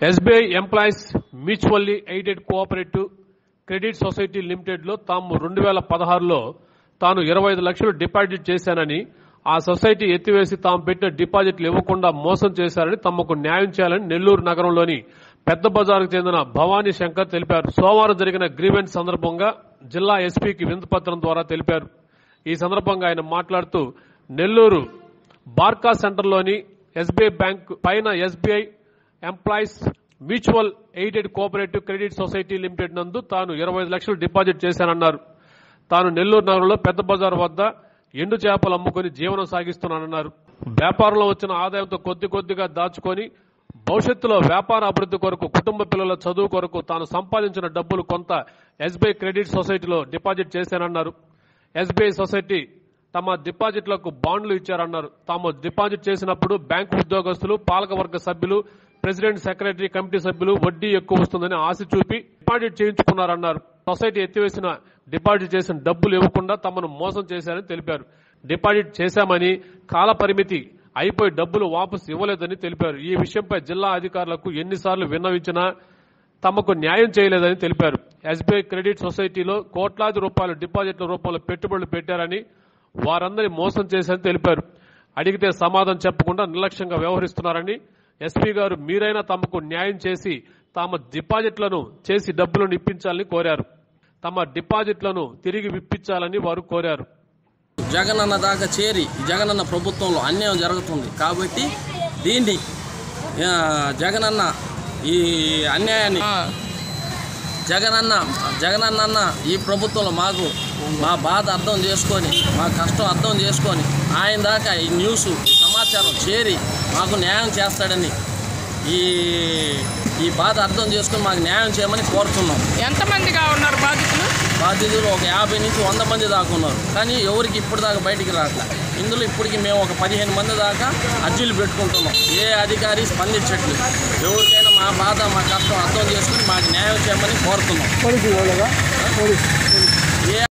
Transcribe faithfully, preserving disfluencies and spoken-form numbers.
SBI employees mutually aided cooperative credit society limited లో తాము రెండు వేల పదహారులో తాను ఇరవై ఐదు లక్షలు డిపాజిట్ చేశానని, ఆ సొసైటీ ఎత్తివేసి తాము పెట్టిన డిపాజిట్లు ఇవ్వకుండా మోసం చేశారని తమకు న్యాయం చేయాలని నెల్లూరు నగరంలోని పెద్ద బజారుకు చెందిన భవానీ శంకర్ తెలిపారు. సోమవారం జరిగిన గ్రీవెన్స్ సందర్భంగా జిల్లా ఎస్పీకి వినతిపత్రం ద్వారా తెలిపారు. ఈ సందర్భంగా ఆయన మాట్లాడుతూ నెల్లూరు బార్కా సెంటర్లోని ఎస్బీఐ బ్యాంక్ పైన SBI employees mutual aided cooperative credit society limited నందు తాను ఇరవై ఐదు లక్షలు డిపాజిట్ చేశానన్నారు. తాను నెల్లూరు నగరంలో పెద్ద బజారు వద్ద ఎండు చేపలు అమ్ముకుని జీవనం సాగిస్తున్నానన్నారు. వ్యాపారంలో వచ్చిన ఆదాయంతో కొద్ది కొద్దిగా దాచుకొని భవిష్యత్తులో వ్యాపార అభివృద్ధి కొరకు, కుటుంబ పిల్లల చదువు కొరకు తాను సంపాదించిన డబ్బులు కొంత ఎస్బీఐ క్రెడిట్ సొసైటీలో డిపాజిట్ చేశానన్నారు. ఎస్బీఐ సొసైటీ తమ డిపాజిట్లకు బాండ్లు ఇచ్చారన్నారు. తాము డిపాజిట్ చేసినప్పుడు బ్యాంకు ఉద్యోగస్తులు, పాలకవర్గ సభ్యులు, ప్రెసిడెంట్, సెక్రటరీ, కమిటీ సభ్యులు వడ్డీ ఎక్కువ వస్తుందని ఆశ చూపి డిపాజిట్ చేయించుకున్నారన్నారు. సొసైటీ ఎత్తివేసిన డిపాజిట్ చేసిన డబ్బులు ఇవ్వకుండా తమను మోసం చేశారని తెలిపారు. డిపాజిట్ చేశామని కాల పరిమితి అయిపోయి డబ్బులు వాపసు ఇవ్వలేదని తెలిపారు. ఈ విషయంపై జిల్లా అధికారులకు ఎన్నిసార్లు విన్నవించినా తమకు న్యాయం చేయలేదని తెలిపారు. ఎస్బీఐ క్రెడిట్ సొసైటీలో కోట్లాది రూపాయల డిపాజిట్ల రూపంలో పెట్టుబడులు పెట్టారని, వారందరి మోసం చేశారని తెలిపారు. అడిగితే సమాధానం చెప్పకుండా నిర్లక్ష్యంగా వ్యవహరిస్తున్నారని, ఎస్పీ గారు మీరైనా తమకు న్యాయం చేసి తమ డిపాజిట్లను చేసి డబ్బులను ఇప్పించాలని కోరారు. తమ డిపాజిట్లను తిరిగి ఇప్పించాలని వారు కోరారు. జగనన్న దాకా చేరి జగనన్న ప్రభుత్వంలో అన్యాయం జరుగుతుంది కాబట్టి దీన్ని జగనన్న ఈ అన్యాయాన్ని జగనన్న జగనన్న ఈ ప్రభుత్వంలో మాకు మా బాధ అర్థం చేసుకొని, మా కష్టం అర్థం చేసుకొని ఆయన దాకా ఈ న్యూస్ సమాచారం చేరి మాకు న్యాయం చేస్తాడని ఈ ఈ బాధ అర్థం చేసుకుని మాకు న్యాయం చేయమని కోరుతున్నాం. ఎంతమందిగా ఉన్నారు బాధితులు? బాధితులు ఒక యాభై నుంచి వంద మంది దాకా ఉన్నారు. కానీ ఎవరికి ఇప్పుడు దాకా బయటికి రావట్లే. ఇందులో ఇప్పటికి మేము ఒక పదిహేను మంది దాకా అర్జీలు పెట్టుకుంటున్నాం. ఏ అధికారి స్పందించట్లేదు. ఎవరికైనా మా బాధ, మా కష్టం అర్థం చేసుకుని మాకు న్యాయం చేయమని కోరుతున్నాం. ఏ